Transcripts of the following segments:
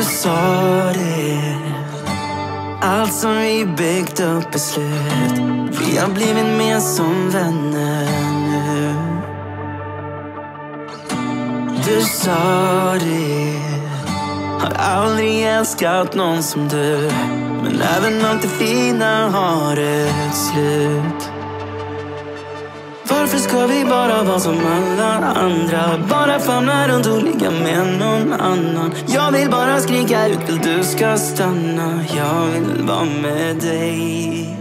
Du sa det, allt som vi byggt upp är slut. Vi har blivit mer som vänner nu. Du sa det, har aldrig älskat någon som du. Men även allt det fina har ett slut. Varför ska vi bara vara som alla andra? Bara famna runt och ligga med någon annan. Jag vill bara skrika ut, vill du ska stanna. Jag vill vara med dig.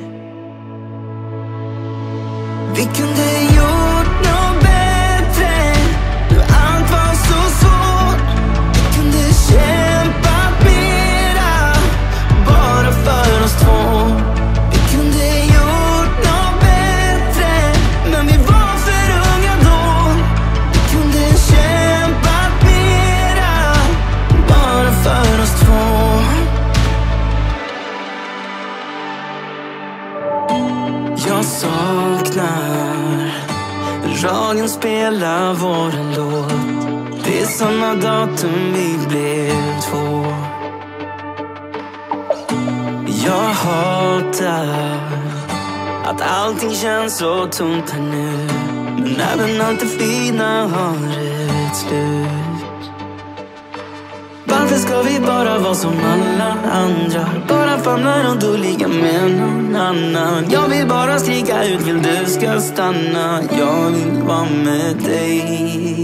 Vi kunde gjort något bättre. Allt var så svårt. Vi kunde kämpat mera, bara för oss två. Vi kunde gjort något bättre, men vi var för unga då. Vi kunde kämpat mera, bara för oss två. Jag saknar radion spelar våran låt. Det är samma datum vi blev två. Jag hatar att allting känns så tomt här nu. Men även allt det fina har ett slut. Varför ska vi bara vara som alla andra? Bara famna runt och ligga med någon annan. Jag vill bara skrika ut, vill du ska stanna. Jag vill vara med dig.